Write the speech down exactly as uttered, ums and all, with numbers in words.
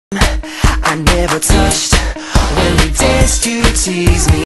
I never touched when we danced, you tease me.